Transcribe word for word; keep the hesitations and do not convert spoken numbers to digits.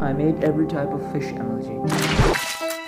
I made every type of fish M L G.